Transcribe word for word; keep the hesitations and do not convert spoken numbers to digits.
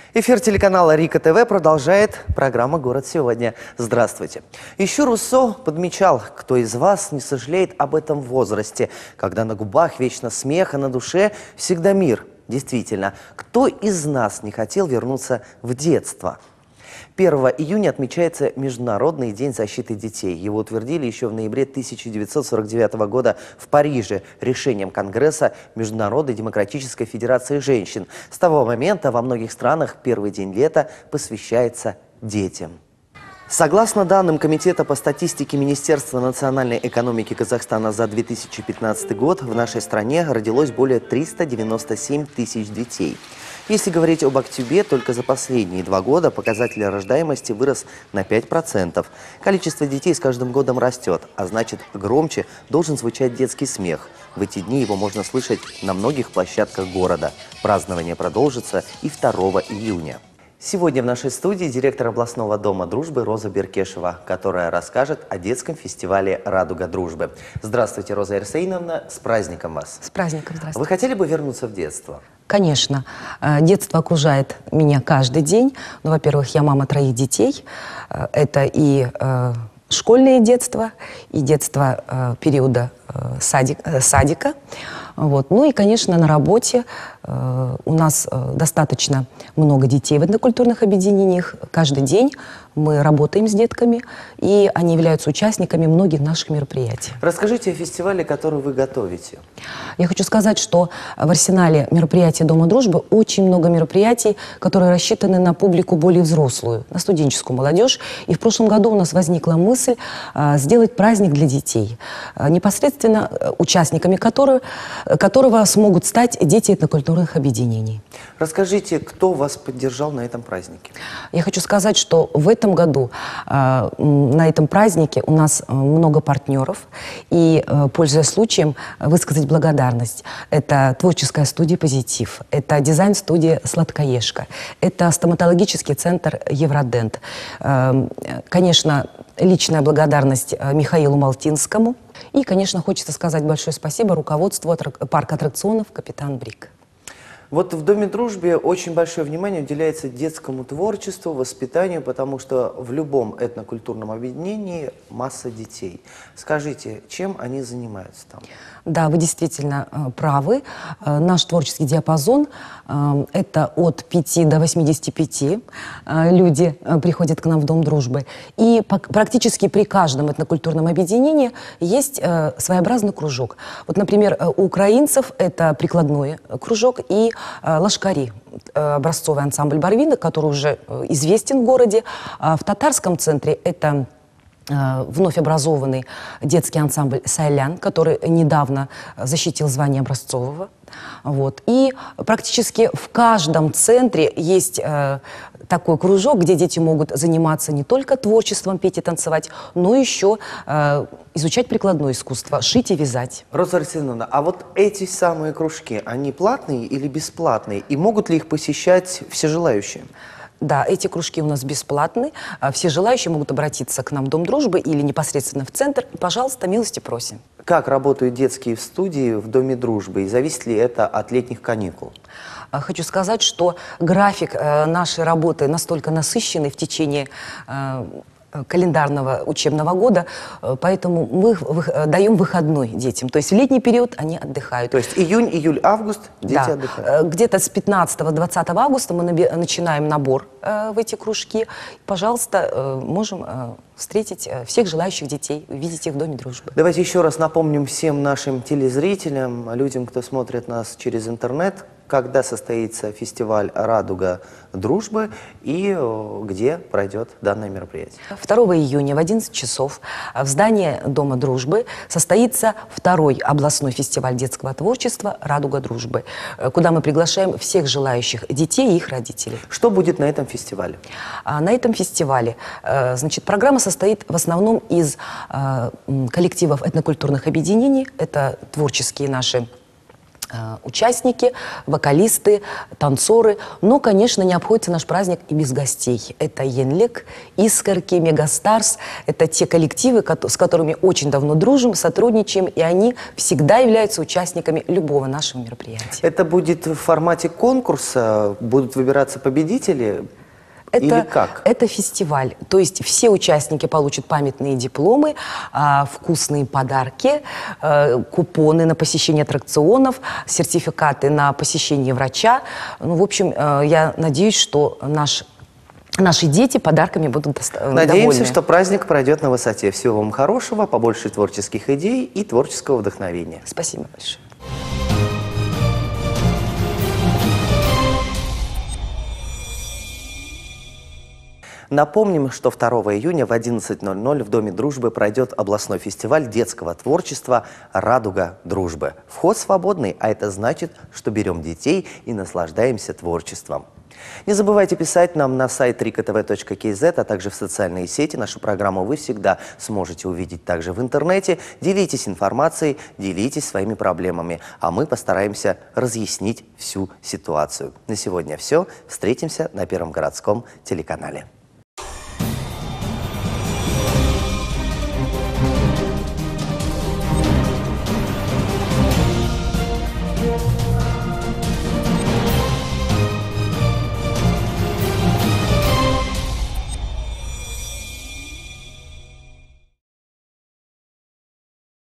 Эфир телеканала Рика ТВ продолжает программа «Город сегодня». Здравствуйте. Еще Руссо подмечал, кто из вас не сожалеет об этом возрасте, когда на губах вечно смех, а на душе всегда мир. Действительно, кто из нас не хотел вернуться в детство? первого июня отмечается Международный день защиты детей. Его утвердили еще в ноябре тысяча девятьсот сорок девятого года в Париже решением Конгресса Международной демократической федерации женщин. С того момента во многих странах первый день лета посвящается детям. Согласно данным Комитета по статистике Министерства национальной экономики Казахстана за две тысячи пятнадцатый год, в нашей стране родилось более трёхсот девяноста семи тысяч детей. Если говорить об октябре, только за последние два года показатель рождаемости вырос на пять процентов. Количество детей с каждым годом растет, а значит, громче должен звучать детский смех. В эти дни его можно слышать на многих площадках города. Празднование продолжится и второго июня. Сегодня в нашей студии директор областного дома дружбы Роза Беркешева, которая расскажет о детском фестивале «Радуга дружбы». Здравствуйте, Роза Ирсейновна, с праздником вас. С праздником, здравствуйте. Вы хотели бы вернуться в детство? Конечно. Детство окружает меня каждый день. Ну, во-первых, я мама троих детей. Это и школьное детство, и детство периода садик, садика. Вот. Ну и, конечно, на работе э, у нас э, достаточно много детей в этнокультурных объединениях. Каждый день мы работаем с детками, и они являются участниками многих наших мероприятий. Расскажите о фестивале, который вы готовите. Я хочу сказать, что в арсенале мероприятий Дома дружбы очень много мероприятий, которые рассчитаны на публику более взрослую, на студенческую молодежь. И в прошлом году у нас возникла мысль э, сделать праздник для детей, э, непосредственно э, участниками которого которого смогут стать дети этнокультурных объединений. Расскажите, кто вас поддержал на этом празднике? Я хочу сказать, что в этом году э, на этом празднике у нас много партнеров. И, э, пользуясь случаем, высказать благодарность. Это творческая студия «Позитив», это дизайн-студия «Сладкоежка», это стоматологический центр «Евродент». Э, конечно, личная благодарность Михаилу Малтинскому. И, конечно, хочется сказать большое спасибо руководству парка аттракционов «Капитан Брик». Вот в Доме дружбы очень большое внимание уделяется детскому творчеству, воспитанию, потому что в любом этнокультурном объединении масса детей. Скажите, чем они занимаются там? Да, вы действительно э, правы. Э, наш творческий диапазон э, – это от пяти до восьмидесяти пяти э, люди э, приходят к нам в Дом дружбы. И по, практически при каждом этнокультурном объединении есть э, своеобразный кружок. Вот, например, у украинцев это прикладной кружок и э, лашкари, э, образцовый ансамбль Барвина, который уже э, известен в городе. А в татарском центре это вновь образованный детский ансамбль «Сайлян», который недавно защитил звание образцового. Вот. И практически в каждом центре есть э, такой кружок, где дети могут заниматься не только творчеством, петь и танцевать, но еще э, изучать прикладное искусство, шить и вязать. Роза Арсеновна, а вот эти самые кружки, они платные или бесплатные? И могут ли их посещать все желающие? Да, эти кружки у нас бесплатны. Все желающие могут обратиться к нам в Дом дружбы или непосредственно в центр. Пожалуйста, милости просим. Как работают детские студии в Доме дружбы? И зависит ли это от летних каникул? Хочу сказать, что график нашей работы настолько насыщенный в течение календарного учебного года, поэтому мы даем выходной детям. То есть в летний период они отдыхают. То есть июнь, июль, август дети да. отдыхают? Где-то с пятнадцатого-двадцатого августа мы начинаем набор э, в эти кружки. Пожалуйста, э, можем э, встретить всех желающих детей, увидеть их в Доме дружбы. Давайте еще раз напомним всем нашим телезрителям, людям, кто смотрит нас через интернет, когда состоится фестиваль «Радуга дружбы» и где пройдет данное мероприятие. второго июня в одиннадцать часов в здании Дома дружбы состоится второй областной фестиваль детского творчества «Радуга дружбы», куда мы приглашаем всех желающих детей и их родителей. Что будет на этом фестивале? А на этом фестивале, значит, программа состоит в основном из коллективов этнокультурных объединений. Это творческие наши участники, вокалисты, танцоры. Но, конечно, не обходится наш праздник и без гостей. Это Енлек, Искорки, Мегастарс. Это те коллективы, с которыми очень давно дружим, сотрудничаем, и они всегда являются участниками любого нашего мероприятия. Это будет в формате конкурса? Будут выбираться победители? Это, Или как? Это фестиваль. То есть все участники получат памятные дипломы, а, вкусные подарки, а, купоны на посещение аттракционов, сертификаты на посещение врача. Ну, в общем, а, я надеюсь, что наш, наши дети подарками будут довольны. Надеемся, что праздник пройдет на высоте. Всего вам хорошего, побольше творческих идей и творческого вдохновения. Спасибо большое. Напомним, что второго июня в одиннадцать ноль ноль в Доме дружбы пройдет областной фестиваль детского творчества «Радуга дружбы». Вход свободный, а это значит, что берем детей и наслаждаемся творчеством. Не забывайте писать нам на сайт рика тэ вэ точка кей зет, а также в социальные сети. Нашу программу вы всегда сможете увидеть также в интернете. Делитесь информацией, делитесь своими проблемами, а мы постараемся разъяснить всю ситуацию. На сегодня все. Встретимся на Первом городском телеканале.